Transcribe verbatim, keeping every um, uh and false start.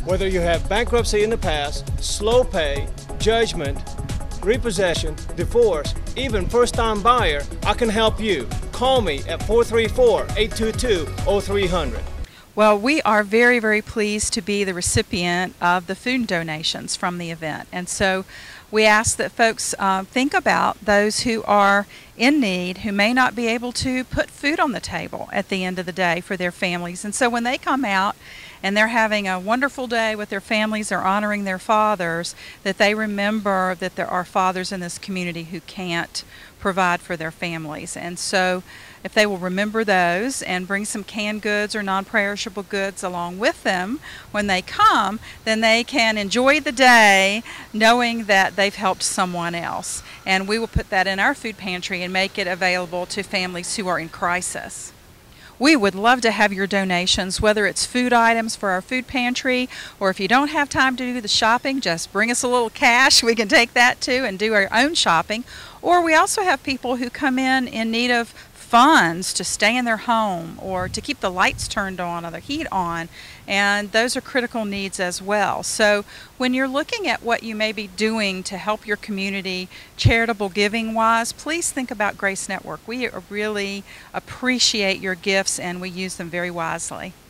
Whether you have bankruptcy in the past, slow pay, judgment, repossession, divorce, even first-time buyer, I can help you. Call me at four three four, eight two two, oh three hundred. Well, we are very, very pleased to be the recipient of the food donations from the event. And so we ask that folks uh, think about those who are in need, who may not be able to put food on the table at the end of the day for their families. And so when they come out and they're having a wonderful day with their families, they're honoring their fathers, that they remember that there are fathers in this community who can't provide for their families. And so if they will remember those and bring some canned goods or non-perishable goods along with them when they come, then they can enjoy the day knowing that they've helped someone else. And we will put that in our food pantry and make it available to families who are in crisis. We would love to have your donations, whether it's food items for our food pantry, or if you don't have time to do the shopping, just bring us a little cash. We can take that too and do our own shopping. Or we also have people who come in in need of funds to stay in their home or to keep the lights turned on or the heat on, and those are critical needs as well. So when you're looking at what you may be doing to help your community charitable giving wise, please think about Grace Network. We really appreciate your gifts and we use them very wisely.